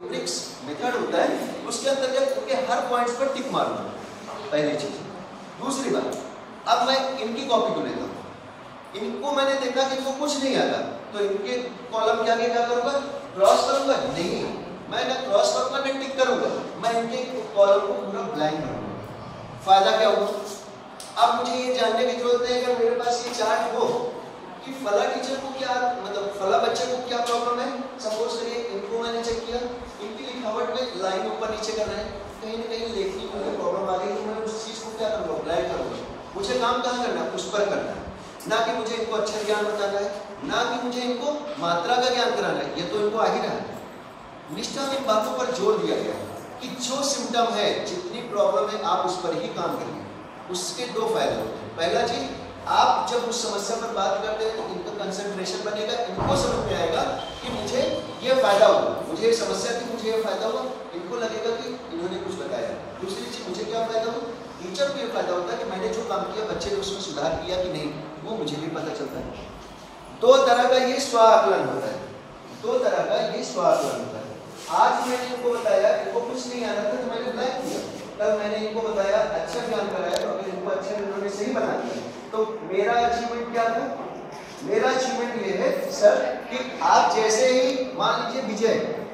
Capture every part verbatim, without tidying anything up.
Tricks method होता है उसके अंतर्गत उनके हर पॉइंट्स पर टिक मारूंगा, पहली चीज। दूसरी बात, अब मैं इनकी कॉपी को लेता हूँ, इनको मैंने देखा कि इनको कुछ नहीं आता, तो इनके कॉलम के आगे क्या करूंगा, क्रॉस करूंगा? नहीं, मैं ना क्रॉस करूंगा ना टिक करूंगा, मैं इनके कॉलम को पूरा ब्लैंक करूंगा। फायदा क्या होगा? अब मुझे ये जानने की जरूरत है अगर मेरे पास ये चार्ट हो कि फला टीचर को क्या, मतलब फला बच्चे को क्या प्रॉब्लम है। सपोज करिए इनको मैंने चेक किया, इनकी लिखावट में लाइन ऊपर नीचे कर रहे हैं, कहीं ना कहीं लेखनी में प्रॉब्लम आ गई, तो मैं उस चीज को क्या करूँगा, ब्लैंक करूँगा। मुझे काम कहाँ करना है, उस पर करना है, ना कि मुझे इनको अक्षर ज्ञान बताना है, ना कि मुझे इनको मात्रा का ज्ञान कराना है, ये तो इनको आ ही रहा है। निष्ठा में इन बातों पर जोर दिया गया कि जो सिम्टम है, जितनी प्रॉब्लम है, आप उस पर ही काम करिए। उसके दो फायदे होते हैं। पहला चीज, आप जब उस समस्या पर बात करते हैं तो इनका कंसंट्रेशन बनेगा, इनको समझ में आएगा कि मुझे ये फायदा हुआ, मुझे ये समस्या थी, मुझे ये फायदा हुआ, इनको लगेगा कि इन्होंने कुछ बताया। दूसरी चीज, मुझे क्या फायदा हुआ, टीचर को ये फायदा होता है कि मैंने जो काम किया बच्चे ने उसमें सुधार किया कि नहीं, वो मुझे भी पता चलता है। दो तरह का ये स्व आकलन होता है, दो तरह का ये स्व आकलन होता है। आज मैंने इनको बताया, इनको कुछ नहीं आ रहा था तो मैंने ब्लैंक किया, कल मैंने इनको बताया, अच्छा ज्ञान कराया, तो अगर इनको अच्छा इन्होंने सही बना दिया, तो मेरा अचीवमेंट क्या था? मेरा अचीवमेंट ये है सर कि आप जैसे ही, मान लीजिए विजय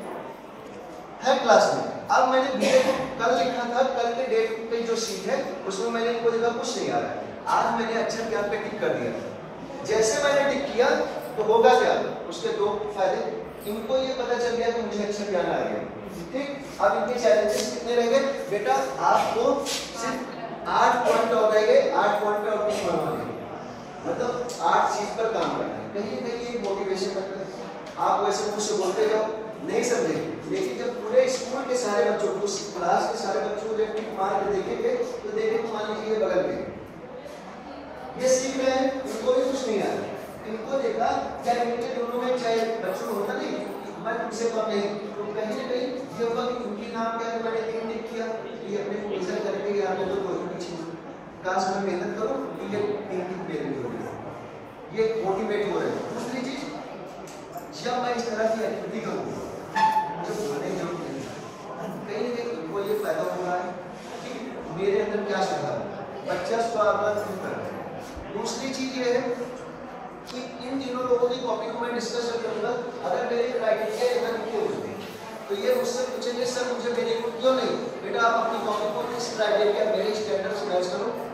है क्लास में, अब मैंने विजय को कल लिखा था, कल के डेट पे जो सीट है उसमें मैंने इनको देखा कुछ नहीं आ रहा है, आज मैंने अच्छा ज्ञान पे टिक कर दिया। जैसे मैंने टिक किया तो होगा क्या, उसके दो फायदे, इनको ये पता चल गया कि मुझे अच्छा ज्ञान आ गया, ठीक। अब इनके चैलेंजेस कितने रह गए, बेटा आपको सिर्फ आठ पॉइंट और रह गए, आठ पॉइंट पे और कुछ बनवाने, मतलब आठ चीज पर काम करना है। कहीं कहीं ये मोटिवेशन करता है, आप वैसे मुझसे बोलते जाओ, नहीं समझे, लेकिन जब पूरे स्कूल के सारे बच्चों को, क्लास के सारे बच्चों को जब मार के देखेंगे तो देखेंगे, मान लीजिए बगल में ये सीख रहे हैं, इनको भी कुछ नहीं आ रहा, इनको देखा क्या इनके दोनों में चाहे बच्चों होता नहीं, मैं तुमसे कम नहीं, तो कहीं ना कहीं ये होगा कि उनके नाम क्या है, मैंने तीन टिक किया, ये अपने को मेजर करके यहाँ पे तो कोई भी चीज काश में मेहनत करो, ये तीन टिक मेरे लिए हो गया, ये मोटिवेट हो रहे हैं। दूसरी चीज, जब मैं इस तरह की एक्टिविटी करूँगा, मुझे बोलने की जरूरत नहीं, कहीं ना कहीं उनको ये फायदा हो रहा है कि मेरे अंदर क्या सुधार, बच्चा स्वावलंबन क्यों कर रहा है। दूसरी चीज ये है कि इन तीनों लोगों की कॉपी को मैं डिस्कस करूंगा, अगर मेरे क्राइटेरिया इधर लिखे हुए हैं तो ये मुझसे पूछेंगे सर मुझे मेरे को क्यों नहीं, बेटा आप अपनी कॉपी को इस क्राइटेरिया मेरे स्टैंडर्ड से मैच करो,